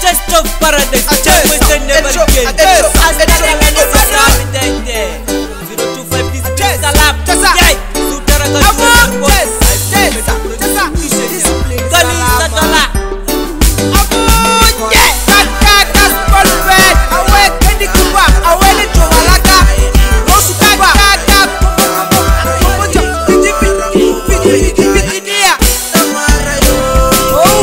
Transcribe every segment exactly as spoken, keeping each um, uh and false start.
taste of paradise. I taste and never again. As the land is around there. zero two five this is a lap. Yay! Sutara ka shuru boss. Tesa. Tesa. Kalisa dala. Abu yeah. Kaka kaspol bed. Awe kendi kuba. Awe le jomalaka. Rosu kuba. Kaka. Kumoja. Piti piti. Piti piti dia. Tamara yo. Oh.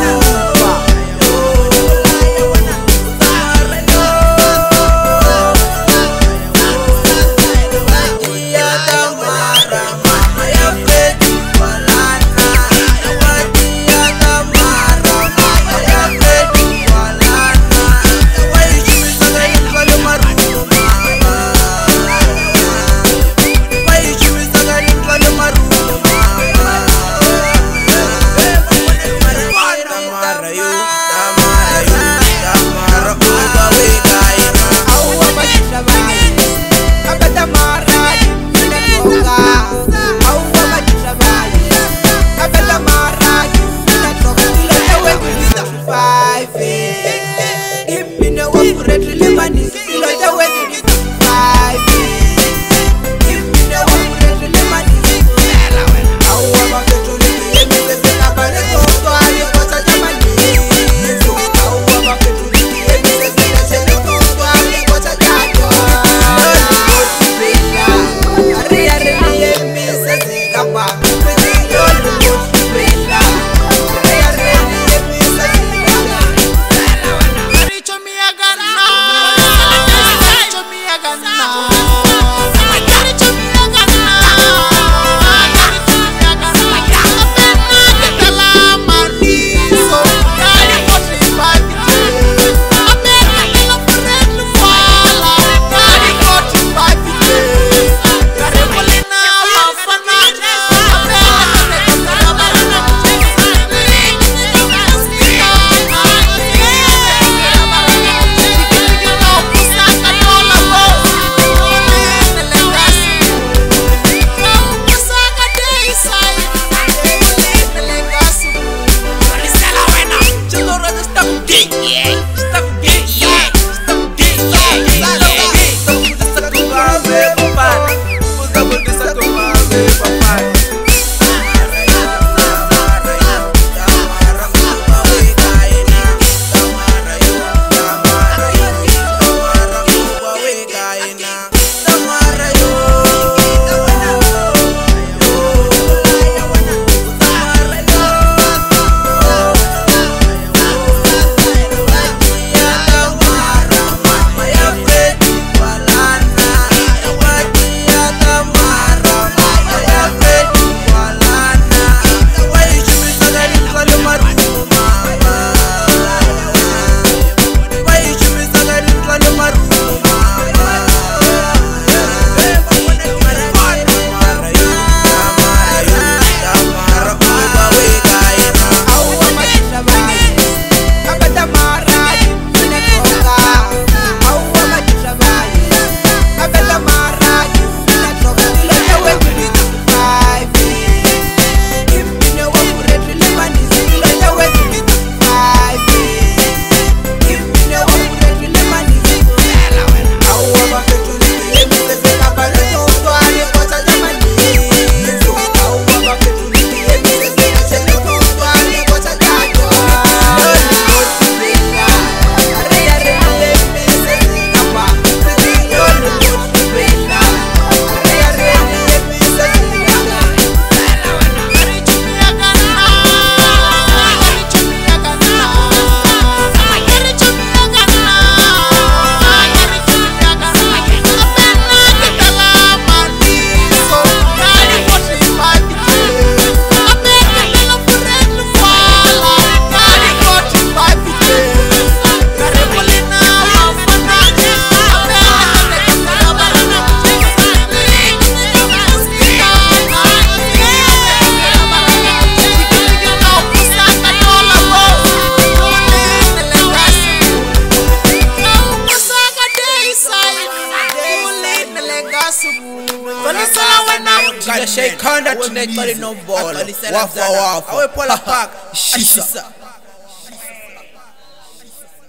Kale shekanda tunekali no ball. Wafa wafa. Awe pola park. Shisa.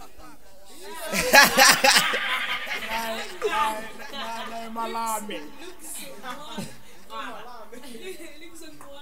Malami.